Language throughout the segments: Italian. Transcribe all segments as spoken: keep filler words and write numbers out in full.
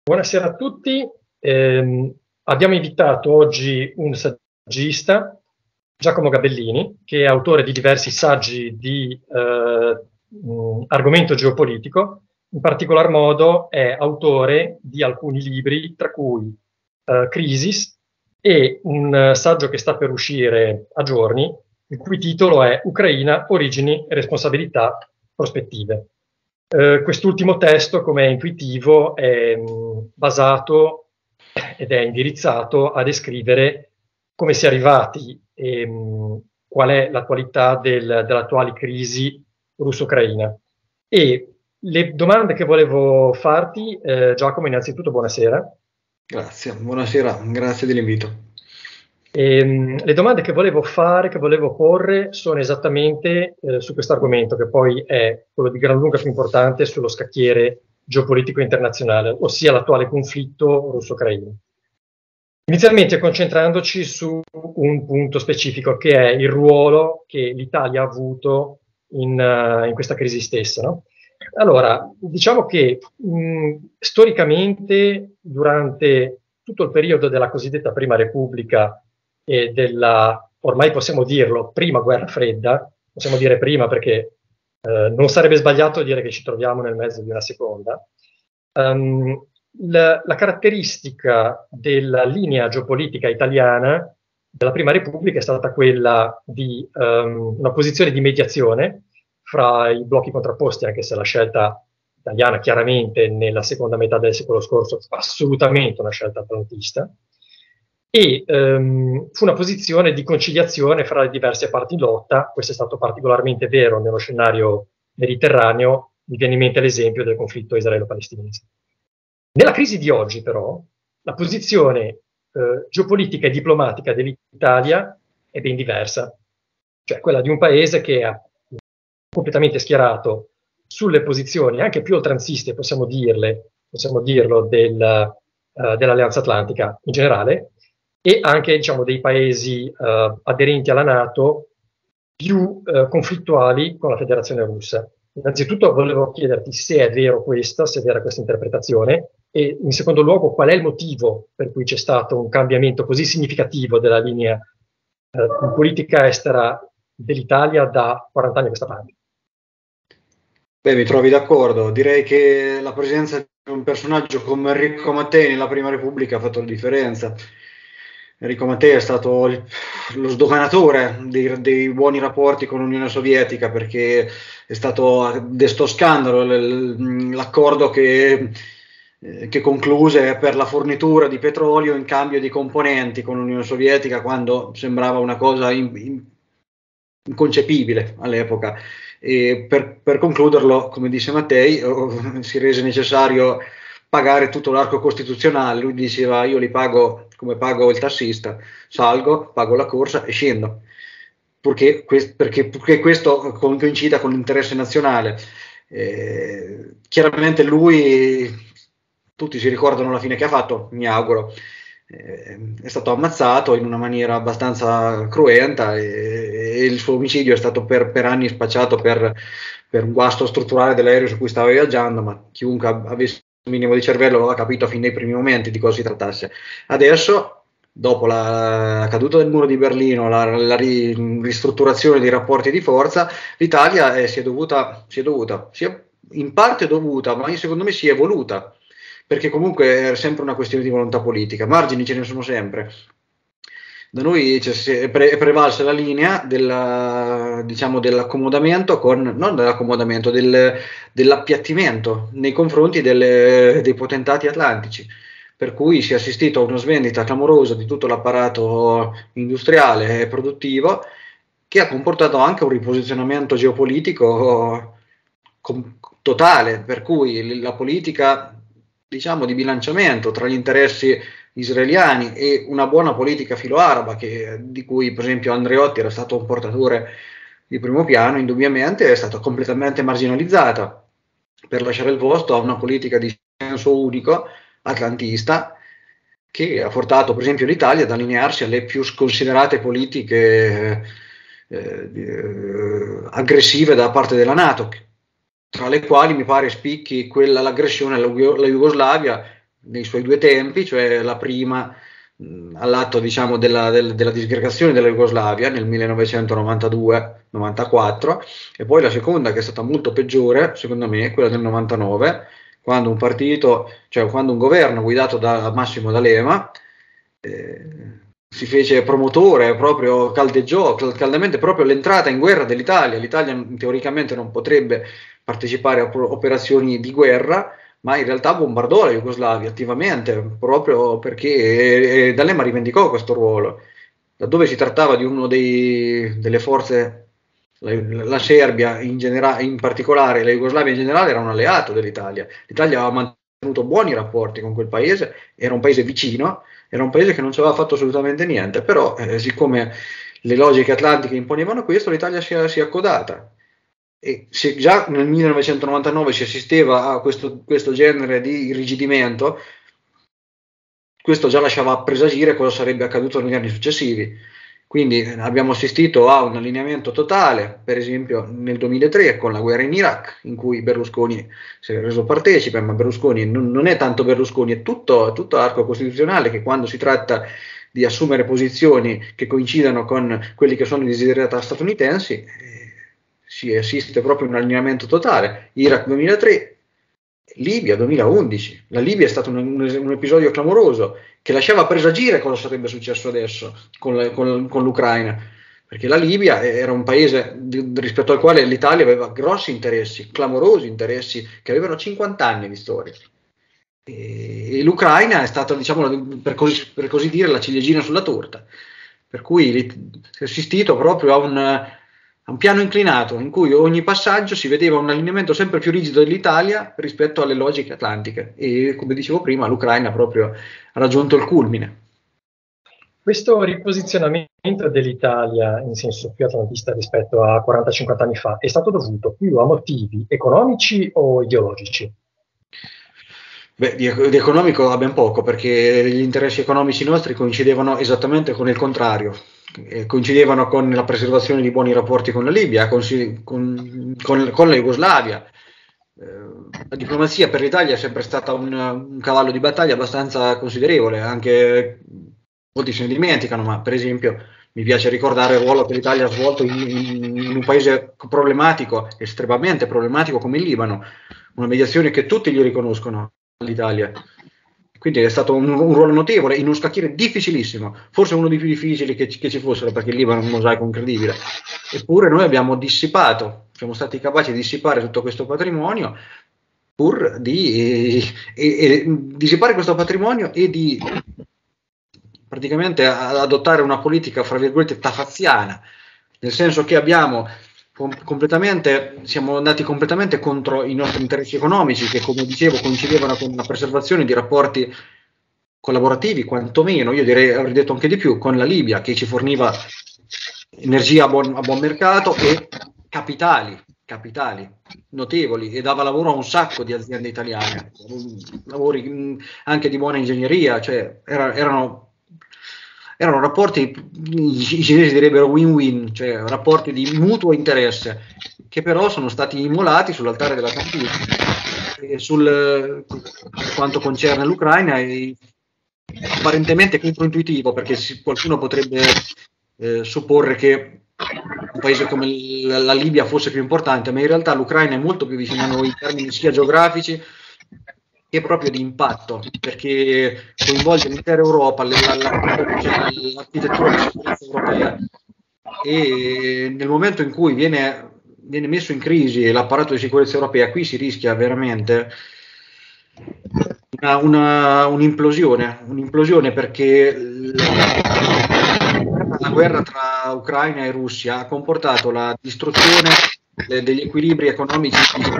Buonasera a tutti. Eh, abbiamo invitato oggi un saggista, Giacomo Gabellini, che è autore di diversi saggi di eh, mh, argomento geopolitico. In particolar modo è autore di alcuni libri, tra cui eh, Crisis e un eh, saggio che sta per uscire a giorni, il cui titolo è Ucraina, origini, responsabilità, prospettive. Eh, quest'ultimo testo, come è intuitivo, è mh, basato ed è indirizzato a descrivere come si è arrivati e mh, qual è l'attualità del, dell'attuale crisi russo-ucraina. E le domande che volevo farti, eh, Giacomo, innanzitutto buonasera. Grazie, buonasera, grazie dell'invito. E, mh, le domande che volevo fare, che volevo porre, sono esattamente eh, su questo argomento, che poi è quello di gran lunga più importante sullo scacchiere geopolitico internazionale, ossia l'attuale conflitto russo-ucraino. Inizialmente concentrandoci su un punto specifico, che è il ruolo che l'Italia ha avuto in, uh, in questa crisi stessa, no? Allora, diciamo che mh, storicamente, durante tutto il periodo della cosiddetta Prima Repubblica e della, ormai possiamo dirlo, prima guerra fredda, possiamo dire prima perché eh, non sarebbe sbagliato dire che ci troviamo nel mezzo di una seconda, um, la, la caratteristica della linea geopolitica italiana della Prima Repubblica è stata quella di um, una posizione di mediazione fra i blocchi contrapposti, anche se la scelta italiana chiaramente nella seconda metà del secolo scorso fu assolutamente una scelta atlantista, e um, fu una posizione di conciliazione fra le diverse parti in lotta. Questo è stato particolarmente vero nello scenario mediterraneo, mi viene in mente l'esempio del conflitto israelo-palestinese. Nella crisi di oggi, però, la posizione eh, geopolitica e diplomatica dell'Italia è ben diversa, cioè quella di un paese che ha completamente schierato sulle posizioni anche più oltranziste, possiamo dirle, possiamo dirlo, del, uh, dell'Alleanza Atlantica in generale, e anche, diciamo, dei paesi uh, aderenti alla NATO più uh, conflittuali con la Federazione Russa. Innanzitutto volevo chiederti se è vero questo, se è vera questa interpretazione, e in secondo luogo qual è il motivo per cui c'è stato un cambiamento così significativo della linea uh, politica estera dell'Italia da quaranta anni a questa parte. Beh, mi trovi d'accordo. Direi che la presenza di un personaggio come Enrico Mattei nella Prima Repubblica ha fatto la differenza. Enrico Mattei è stato il, lo sdoganatore dei, dei buoni rapporti con l'Unione Sovietica, perché è stato desto scandalo l'accordo che, che concluse per la fornitura di petrolio in cambio di componenti con l'Unione Sovietica, quando sembrava una cosa in, in, inconcepibile all'epoca. E per, per concluderlo, come disse Mattei, oh, si rese necessario pagare tutto l'arco costituzionale. Lui diceva: io li pago come pago il tassista, salgo, pago la corsa e scendo, perché, perché, perché questo coincida con l'interesse nazionale. Eh, chiaramente lui, tutti si ricordano la fine che ha fatto, mi auguro. Eh, è stato ammazzato in una maniera abbastanza cruenta, e, e il suo omicidio è stato per, per anni spacciato per, per un guasto strutturale dell'aereo su cui stava viaggiando, ma chiunque avesse un minimo di cervello aveva capito fin dai primi momenti di cosa si trattasse. Adesso, dopo la, la caduta del muro di Berlino, la, la ri, ristrutturazione dei rapporti di forza, l'Italia eh, si è dovuta, si è dovuta, si è in parte dovuta, ma secondo me si è voluta, perché comunque è sempre una questione di volontà politica. Margini ce ne sono sempre. Da noi cioè, è, pre- è prevalsa la linea della, diciamo, dell'accomodamento, con, non dell'accomodamento, del, dell'appiattimento nei confronti delle, dei potentati atlantici, per cui si è assistito a una svendita clamorosa di tutto l'apparato industriale e produttivo, che ha comportato anche un riposizionamento geopolitico com- totale, per cui la politica, diciamo, di bilanciamento tra gli interessi israeliani e una buona politica filo-araba, che, di cui per esempio Andreotti era stato un portatore di primo piano, indubbiamente è stata completamente marginalizzata per lasciare il posto a una politica di senso unico atlantista, che ha portato per esempio l'Italia ad allinearsi alle più sconsiderate politiche eh, eh, aggressive da parte della NATO, tra le quali mi pare spicchi quella l'aggressione alla Jugoslavia, nei suoi due tempi, cioè la prima mh, all'atto diciamo, della, del, della disgregazione della Jugoslavia nel millenovecentonovantadue novantaquattro, e poi la seconda, che è stata molto peggiore, secondo me, quella del novantanove, quando un partito, cioè quando un governo guidato da Massimo D'Alema eh, si fece promotore, proprio caldeggiò caldamente proprio l'entrata in guerra dell'Italia. L'Italia teoricamente non potrebbe partecipare a operazioni di guerra, ma in realtà bombardò la Jugoslavia attivamente, proprio perché D'Alema rivendicò questo ruolo. Laddove si trattava di uno dei, delle forze, la, la Serbia in, genera, in particolare, la Jugoslavia in generale era un alleato dell'Italia. L'Italia aveva mantenuto buoni rapporti con quel paese, era un paese vicino, era un paese che non ci aveva fatto assolutamente niente, però eh, siccome le logiche atlantiche imponevano questo, l'Italia si è, si è accodata. E se già nel millenovecentonovantanove si assisteva a questo, questo genere di irrigidimento, questo già lasciava presagire cosa sarebbe accaduto negli anni successivi. Quindi abbiamo assistito a un allineamento totale, per esempio nel duemilatré con la guerra in Iraq, in cui Berlusconi si è reso partecipe, ma Berlusconi non, non è tanto Berlusconi, è tutto, tutto l'arco costituzionale che quando si tratta di assumere posizioni che coincidano con quelli che sono i desiderata statunitensi, eh, si assiste proprio a un allineamento totale. Iraq duemilatré, Libia duemilaundici. La Libia è stato un, un, un episodio clamoroso che lasciava presagire cosa sarebbe successo adesso con, la, con, con l'Ucraina, perché la Libia era un paese di, rispetto al quale l'Italia aveva grossi interessi, clamorosi interessi, che avevano cinquanta anni di storia. E, e l'Ucraina è stata, diciamo, per così, per così dire, la ciliegina sulla torta, per cui si è assistito proprio a un un piano inclinato in cui ogni passaggio si vedeva un allineamento sempre più rigido dell'Italia rispetto alle logiche atlantiche, e come dicevo prima l'Ucraina proprio ha raggiunto il culmine. Questo riposizionamento dell'Italia in senso più atlantista rispetto a quaranta cinquanta anni fa è stato dovuto più a motivi economici o ideologici? Beh, di, di economico abbiamo poco, perché gli interessi economici nostri coincidevano esattamente con il contrario. Eh, coincidevano con la preservazione di buoni rapporti con la Libia, con, con, con, con la Jugoslavia. Eh, la diplomazia per l'Italia è sempre stata un, un cavallo di battaglia abbastanza considerevole, anche molti se ne dimenticano, ma per esempio mi piace ricordare il ruolo che l'Italia ha svolto in, in, in un paese problematico, estremamente problematico come il Libano, una mediazione che tutti gli riconoscono all'Italia. Quindi è stato un, un ruolo notevole in uno scacchiere difficilissimo, forse uno dei più difficili che, che ci fossero, perché il Libano è un mosaico incredibile. Eppure noi abbiamo dissipato, siamo stati capaci di dissipare tutto questo patrimonio, pur di e, e, dissipare questo patrimonio e di praticamente adottare una politica, fra virgolette, tafaziana, nel senso che abbiamo completamente, siamo andati completamente contro i nostri interessi economici, che come dicevo coincidevano con la preservazione di rapporti collaborativi, quantomeno, io direi, avrei detto anche di più, con la Libia, che ci forniva energia a buon, a buon mercato e capitali, capitali notevoli, e dava lavoro a un sacco di aziende italiane, lavori anche di buona ingegneria, cioè era, erano erano rapporti, i cinesi direbbero win-win, cioè rapporti di mutuo interesse, che però sono stati immolati sull'altare della cattiva. E sul, per quanto concerne l'Ucraina, è apparentemente controintuitivo, perché si, qualcuno potrebbe eh, supporre che un paese come la, la Libia fosse più importante, ma in realtà l'Ucraina è molto più vicina a noi in termini sia geografici che proprio di impatto, perché coinvolge l'intera Europa, l'architettura di sicurezza europea, e nel momento in cui viene, viene messo in crisi l'apparato di sicurezza europea, qui si rischia veramente una, una, un'implosione, un'implosione perché la, la guerra tra Ucraina e Russia ha comportato la distruzione degli equilibri economici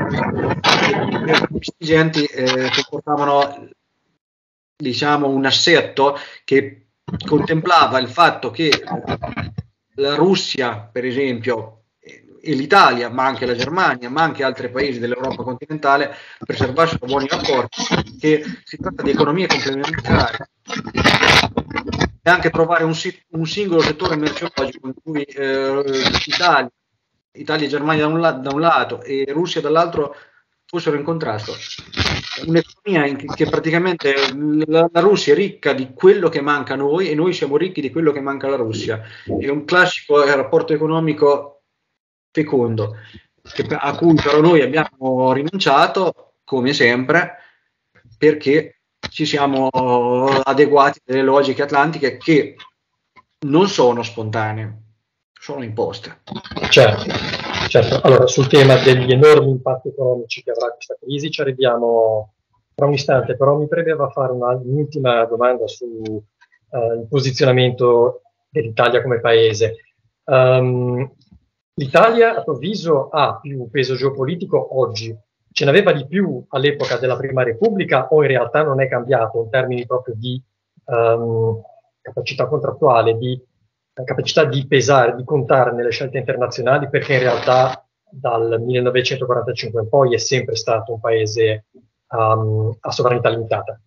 vigenti, eh, comportavano, diciamo, un assetto che contemplava il fatto che la Russia, per esempio, e l'Italia, ma anche la Germania, ma anche altri paesi dell'Europa continentale preservassero buoni rapporti, che si tratta di economie complementari. E anche trovare un, un singolo settore merceologico in cui eh, Italia Italia e Germania da un, la- da un lato e Russia dall'altro fossero in contrasto. un'economia in che praticamente la, la Russia è ricca di quello che manca a noi e noi siamo ricchi di quello che manca alla Russia. È un classico rapporto economico fecondo, che, a cui però noi abbiamo rinunciato, come sempre, perché ci siamo adeguati alle logiche atlantiche che non sono spontanee, sono imposte. Certo, certo. Allora, sul tema degli enormi impatti economici che avrà questa crisi ci arriviamo tra un istante, però mi premeva fare una, un'ultima domanda sul uh, posizionamento dell'Italia come paese. Um, L'Italia, a tuo avviso, ha più peso geopolitico oggi? Ce n'aveva di più all'epoca della Prima Repubblica o in realtà non è cambiato in termini proprio di um, capacità contrattuale, di capacità di pesare, di contare nelle scelte internazionali, perché in realtà dal millenovecentoquarantacinque in poi è sempre stato un paese um, a sovranità limitata?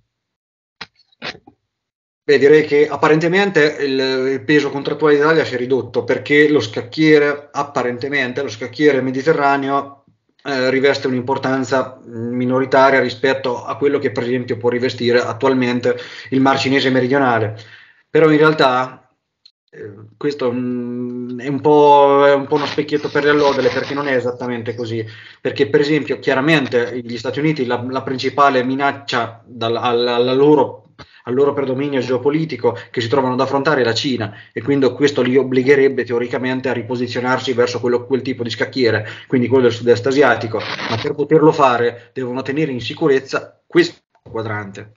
Beh, direi che apparentemente il, il peso contrattuale d'Italia si è ridotto perché lo scacchiere, apparentemente, lo scacchiere mediterraneo eh, riveste un'importanza minoritaria rispetto a quello che per esempio può rivestire attualmente il Mar Cinese meridionale. Però in realtà eh, questo mh, è, un po', è un po' uno specchietto per le allodole, perché non è esattamente così. Perché per esempio chiaramente gli Stati Uniti, la, la principale minaccia dal, alla, alla loro al loro predominio geopolitico che si trovano ad affrontare è la Cina, e quindi questo li obbligherebbe teoricamente a riposizionarsi verso quello, quel tipo di scacchiere, quindi quello del sud-est asiatico, ma per poterlo fare devono tenere in sicurezza questo quadrante.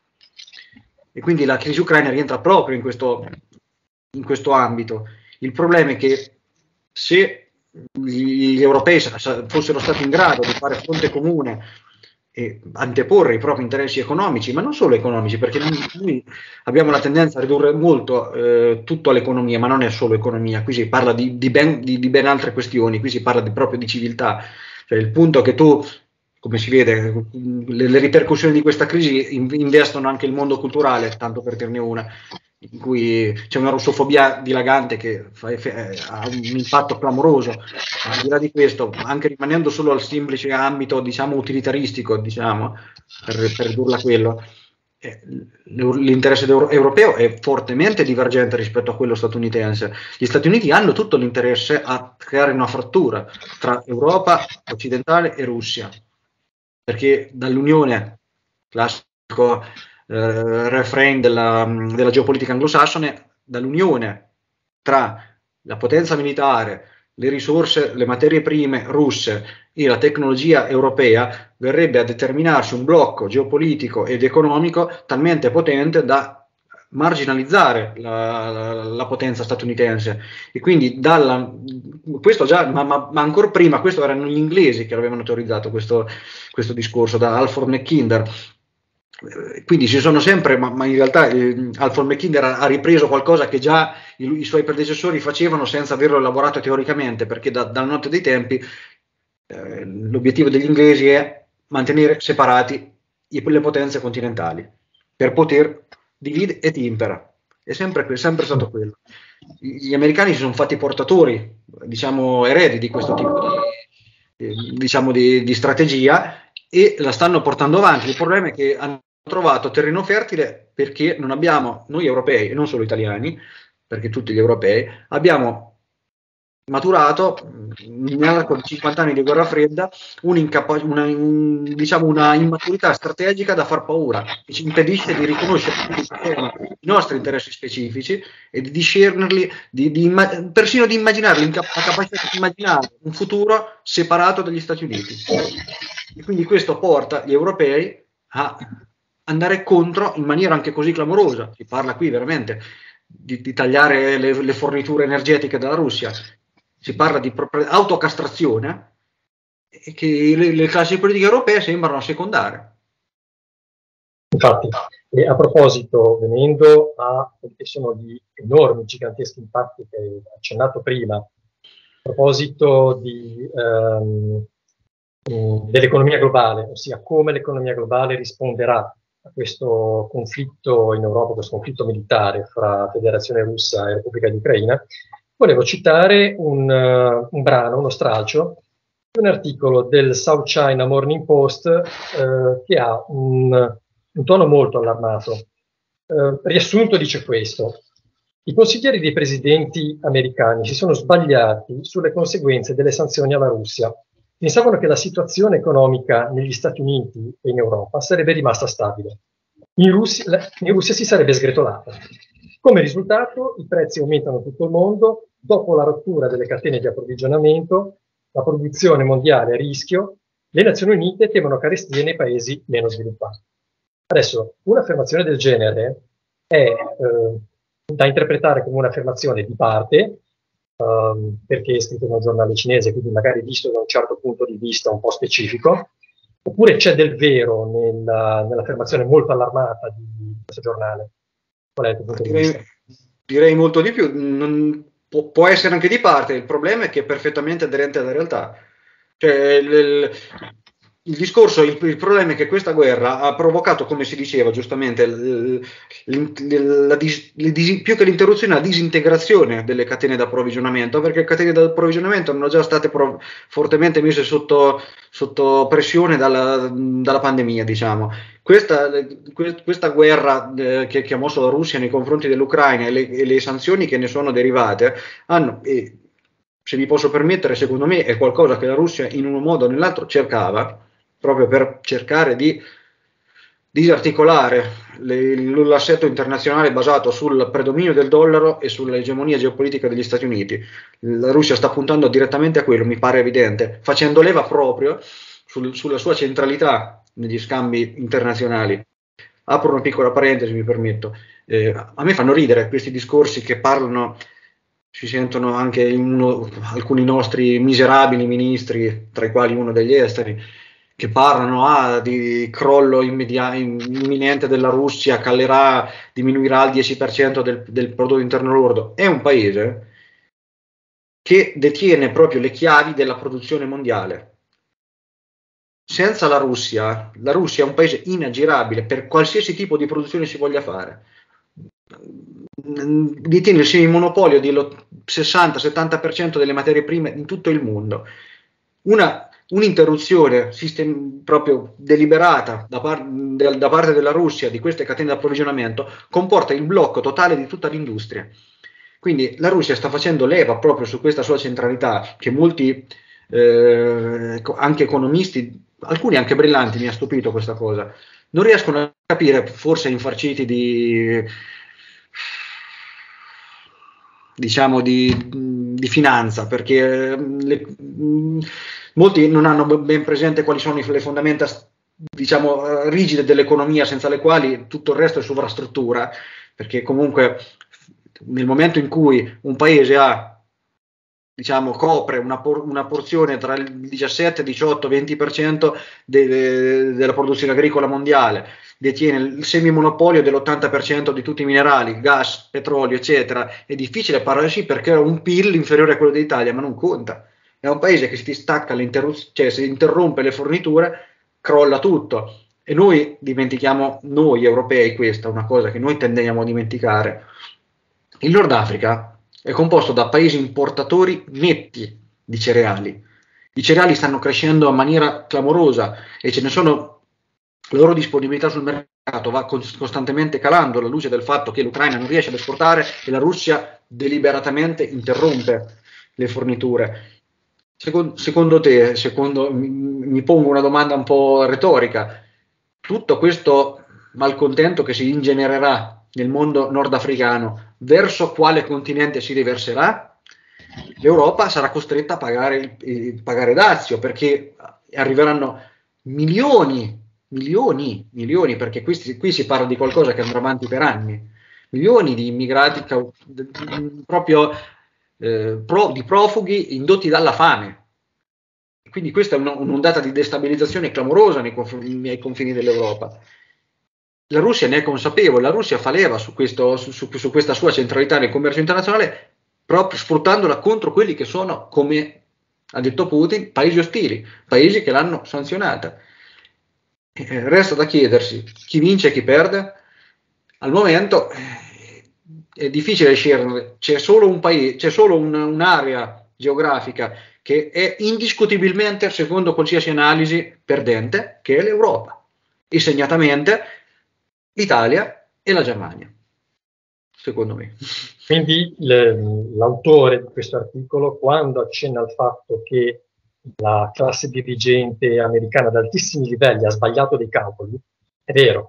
E quindi la crisi ucraina rientra proprio in questo, in questo ambito. Il problema è che se gli europei fossero stati in grado di fare fronte comune e anteporre i propri interessi economici, ma non solo economici, perché noi abbiamo la tendenza a ridurre molto eh, tutto all'economia, ma non è solo economia, qui si parla di, di, ben, di, di ben altre questioni, qui si parla di, proprio di civiltà. Cioè, il punto è che tu, come si vede, le, le ripercussioni di questa crisi investono anche il mondo culturale, tanto per dirne una, in cui c'è una russofobia dilagante che fa, ha un impatto clamoroso. Al di là di questo, anche rimanendo solo al semplice ambito, diciamo, utilitaristico, diciamo, per, per ridurla a quello, eh, l'interesse europeo è fortemente divergente rispetto a quello statunitense. Gli Stati Uniti hanno tutto l'interesse a creare una frattura tra Europa occidentale e Russia, perché dall'unione, classico eh, refrain della, della geopolitica anglosassone, dall'unione tra la potenza militare, le risorse, le materie prime russe e la tecnologia europea, verrebbe a determinarsi un blocco geopolitico ed economico talmente potente da marginalizzare la, la, la potenza statunitense. E quindi dalla, questo già, ma, ma, ma ancora prima, questo erano gli inglesi che avevano teorizzato questo, questo discorso, da Alfred Mackinder. Quindi ci sono sempre, ma, ma in realtà eh, Alfred Mackinder ha, ha ripreso qualcosa che già i, i suoi predecessori facevano senza averlo elaborato teoricamente, perché da, dalla notte dei tempi eh, l'obiettivo degli inglesi è mantenere separati i, le potenze continentali per poter divide et impera. È sempre, è sempre stato quello. Gli americani si sono fatti portatori, diciamo eredi di questo tipo di, eh, diciamo di, di strategia, e la stanno portando avanti. Il problema è che hanno trovato terreno fertile perché non abbiamo, noi europei e non solo italiani, perché tutti gli europei, abbiamo maturato nell'arco di cinquanta anni di guerra fredda una, un, diciamo una immaturità strategica da far paura, che ci impedisce di riconoscere i nostri interessi specifici e di discernerli, di, di, persino di immaginarli, la capacità di immaginare un futuro separato dagli Stati Uniti. E quindi questo porta gli europei a andare contro in maniera anche così clamorosa. Si parla qui veramente di, di tagliare le, le forniture energetiche dalla Russia, si parla di autocastrazione, e che le, le classi politiche europee sembrano assecondare. Infatti, e a proposito, venendo a quelli che sono gli enormi, giganteschi impatti che hai accennato prima, a proposito di, ehm, dell'economia globale, ossia come l'economia globale risponderà a questo conflitto in Europa, questo conflitto militare fra Federazione Russa e Repubblica di Ucraina, volevo citare un, uh, un brano, uno stralcio un articolo del South China Morning Post eh, che ha un, un tono molto allarmato. Eh, riassunto dice questo: i consiglieri dei presidenti americani si sono sbagliati sulle conseguenze delle sanzioni alla Russia. Pensavano che la situazione economica negli Stati Uniti e in Europa sarebbe rimasta stabile. In Russia, in Russia si sarebbe sgretolata. Come risultato, i prezzi aumentano in tutto il mondo. Dopo la rottura delle catene di approvvigionamento, la produzione mondiale è a rischio. Le Nazioni Unite temono carestie nei paesi meno sviluppati. Adesso, un'affermazione del genere è eh, da interpretare come un'affermazione di parte, um, perché è scritto in un giornale cinese, quindi magari visto da un certo punto di vista un po' specifico, oppure c'è del vero nella, nell'affermazione molto allarmata di questo giornale. Qual è il tuo punto direi, di vista? Direi molto di più. Non, può, può essere anche di parte, il problema è che è perfettamente aderente alla realtà. Cioè, il, il, il discorso, il, il problema è che questa guerra ha provocato, come si diceva giustamente, il, il, la dis, la dis, più che l'interruzione, la disintegrazione delle catene d'approvvigionamento, perché le catene d'approvvigionamento erano già state prov- fortemente messe sotto, sotto pressione dalla, dalla pandemia, diciamo. Questa, questa guerra eh, che, che ha mosso la Russia nei confronti dell'Ucraina e le, e le sanzioni che ne sono derivate hanno, e, se mi posso permettere, secondo me è qualcosa che la Russia in un modo o nell'altro cercava, proprio per cercare di disarticolare le, l'assetto internazionale basato sul predominio del dollaro e sull'egemonia geopolitica degli Stati Uniti. La Russia sta puntando direttamente a quello, mi pare evidente, facendo leva proprio sul, sulla sua centralità negli scambi internazionali. Apro una piccola parentesi, mi permetto. Eh, a me fanno ridere questi discorsi che parlano, si sentono anche in uno, alcuni nostri miserabili ministri, tra i quali uno degli esteri, che parlano ah, di crollo immedia- imminente della Russia, calerà, diminuirà al dieci per cento del, del prodotto interno lordo. È un paese che detiene proprio le chiavi della produzione mondiale. Senza la Russia, la Russia è un paese inaggirabile per qualsiasi tipo di produzione si voglia fare. Detiene il semimonopolio del sessanta settanta per cento delle materie prime in tutto il mondo. Una, un'interruzione sistem- proprio deliberata da, par- de- da parte della Russia di queste catene di approvvigionamento comporta il blocco totale di tutta l'industria. Quindi la Russia sta facendo leva proprio su questa sua centralità che molti, eh, anche economisti, alcuni anche brillanti, mi ha stupito questa cosa, non riescono a capire, forse infarciti di, diciamo, di, di finanza, perché le, molti non hanno ben presente quali sono le fondamenta, diciamo, rigide dell'economia, senza le quali tutto il resto è sovrastruttura, perché comunque nel momento in cui un paese ha, diciamo, copre una, por- una porzione tra il diciassette, diciotto, venti per cento de- de- della produzione agricola mondiale, detiene il semimonopolio dell'ottanta per cento di tutti i minerali, gas, petrolio, eccetera, è difficile parlare sì perché ha un P I L inferiore a quello dell'Italia, ma non conta. È un paese che si distacca, cioè se interrompe le forniture, crolla tutto. E noi dimentichiamo, noi europei, questa è una cosa che noi tendiamo a dimenticare. Il Nord Africa è composto da paesi importatori netti di cereali. I cereali stanno crescendo in maniera clamorosa e ce ne sono, la loro disponibilità sul mercato va costantemente calando alla luce del fatto che l'Ucraina non riesce ad esportare e la Russia deliberatamente interrompe le forniture. Secondo, secondo te, secondo, mi, mi pongo una domanda un po' retorica, tutto questo malcontento che si ingenererà nel mondo nordafricano, verso quale continente si riverserà? L'Europa sarà costretta a pagare, il, pagare dazio, perché arriveranno milioni, milioni, milioni, perché qui, qui si parla di qualcosa che andrà avanti per anni, milioni di immigrati proprio eh, pro, di profughi indotti dalla fame. Quindi questa è un'ondata di destabilizzazione clamorosa nei confini, nei confini dell'Europa. La Russia ne è consapevole, la Russia fa leva su, questo, su, su, su questa sua centralità nel commercio internazionale, proprio sfruttandola contro quelli che sono, come ha detto Putin, paesi ostili, paesi che l'hanno sanzionata. Eh, resta da chiedersi chi vince e chi perde. Al momento eh, è difficile scegliere, c'è solo un paese, c'è solo un, un'area geografica che è indiscutibilmente, secondo qualsiasi analisi, perdente, che è l'Europa, e segnatamente l'Italia e la Germania, secondo me. Quindi le, l'autore di questo articolo, quando accenna al fatto che la classe dirigente americana ad altissimi livelli ha sbagliato dei calcoli, è vero.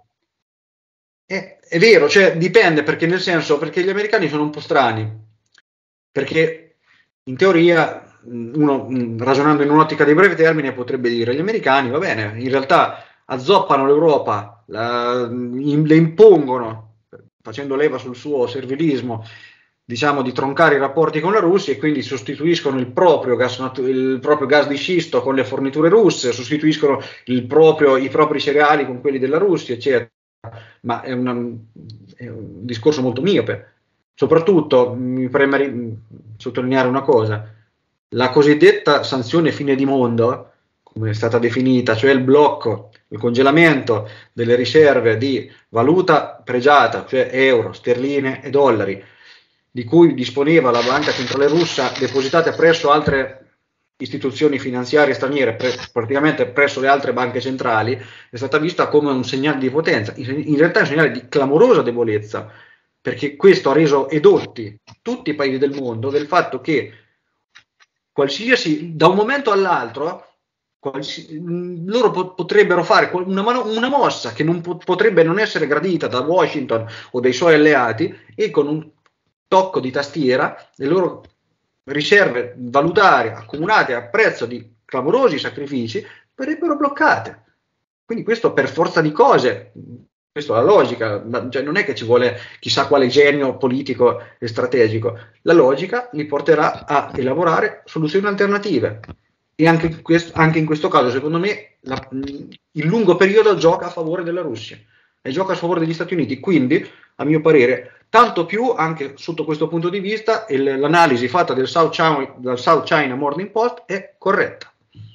È, è vero, cioè dipende, perché nel senso, perché gli americani sono un po' strani, perché in teoria uno ragionando in un'ottica di breve termine potrebbe dire gli americani, va bene, in realtà azzoppano l'Europa, la, le impongono, facendo leva sul suo servilismo, diciamo, di troncare i rapporti con la Russia, e quindi sostituiscono il proprio gas, il proprio gas di scisto con le forniture russe, sostituiscono il proprio, i propri cereali con quelli della Russia, eccetera. Ma è, una, è un discorso molto miope. Soprattutto mi preme sottolineare una cosa: la cosiddetta sanzione fine di mondo, come è stata definita, cioè il blocco, il congelamento delle riserve di valuta pregiata, cioè euro, sterline e dollari, di cui disponeva la banca centrale russa, depositate presso altre istituzioni finanziarie straniere, pre- praticamente presso le altre banche centrali, è stata vista come un segnale di potenza. In, in realtà è un segnale di clamorosa debolezza, perché questo ha reso edotti tutti i paesi del mondo del fatto che qualsiasi, da un momento all'altro, qualsiasi, loro po- potrebbero fare una, mano, una mossa che non po- potrebbe non essere gradita da Washington o dai suoi alleati, e con un tocco di tastiera le loro riserve valutarie accumulate a prezzo di clamorosi sacrifici verrebbero bloccate. Quindi questo per forza di cose, questa è la logica, cioè non è che ci vuole chissà quale genio politico e strategico, la logica li porterà a elaborare soluzioni alternative, e anche in questo, anche in questo caso secondo me la, il lungo periodo gioca a favore della Russia e gioca a favore degli Stati Uniti, quindi a mio parere tanto più anche sotto questo punto di vista il, l'analisi fatta del South China, del South China Morning Post è corretta.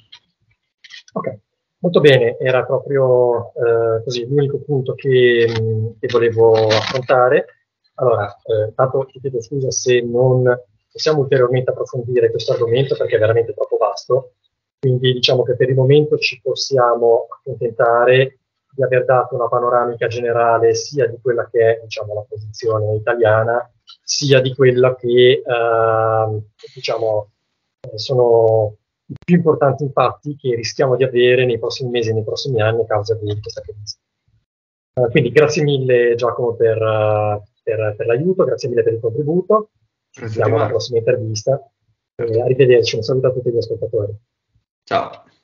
Ok, molto bene, era proprio eh, così l'unico punto che, che volevo affrontare. Allora, eh, tanto ti chiedo scusa se non possiamo ulteriormente approfondire questo argomento perché è veramente troppo vasto, quindi diciamo che per il momento ci possiamo accontentare di aver dato una panoramica generale sia di quella che è, diciamo, la posizione italiana, sia di quella che, eh, diciamo, sono i più importanti impatti che rischiamo di avere nei prossimi mesi e nei prossimi anni a causa di questa crisi. Uh, quindi grazie mille Giacomo per, uh, per, per l'aiuto, grazie mille per il contributo, ci vediamo alla prossima intervista, e arrivederci, un saluto a tutti gli ascoltatori. Ciao.